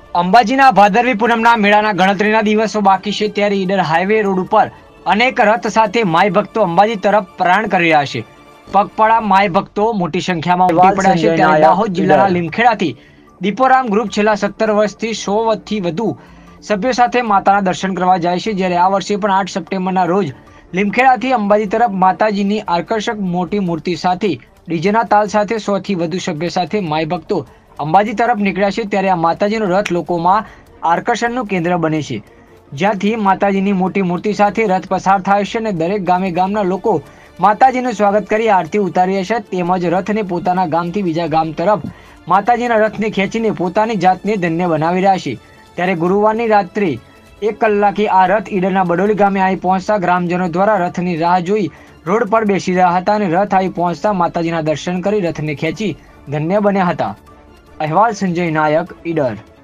અંબાજીના ભાદરવી પૂનમના મેળાના ગણતરીના દિવસો બાકી છે ત્યારે ઈડર હાઈવે રોડ ઉપર અનેક રથ સાથે માઈ ભક્તો અંબાજી તરફ પ્રયાણ કરી રહ્યા છે. પગપાળા માઈ ભક્તો મોટી સંખ્યામાં ઉમટી પડ્યા છે ત્યારે દાહોદ જિલ્લાના લીમખેડાથી દીપોરામ ગ્રુપ છેલ્લા 17 વર્ષથી 100 થી વધુ સભ્યો સાથે માતાના દર્શન કરવા જાય છે. જ્યારે આ વર્ષે પણ 8 સપ્ટેમ્બરના રોજ લીમખેડાથી અંબાજી તરફ માતાજીની આકર્ષક મોટી મૂર્તિ સાથે ડીજેના તાલ સાથે 100 થી વધુ સભ્યો સાથે માઈ ભક્તો અંબાજી તરફ નીકળ્યા છે. ત્યારે આ માતાજીનો રથ લોકોમાં આકર્ષણનું કેન્દ્ર બને છે, જ્યાંથી માતાજીની મોટી મૂર્તિ સાથે રથ પસાર થાય છે અને દરેક ગામના લોકો માતાજીનું સ્વાગત કરી આરતી ઉતારી છે. તેમજ રથને પોતાના ગામથી બીજા ગામ તરફ માતાજીના રથને ખેંચીને પોતાની જાતને ધન્ય બનાવી રહ્યા છે. ત્યારે ગુરુવારની રાત્રે 1 કલાકે આ રથ ઈડરના બડોલી ગામે આવી પહોંચતા ગ્રામજનો દ્વારા રથની રાહ જોઈ રોડ પર બેસી રહ્યા હતા અને રથ આવી પહોંચતા માતાજીના દર્શન કરી રથને ખેંચી ધન્ય બન્યા હતા. અહેવાલ સંજય નાયક, ઈડર.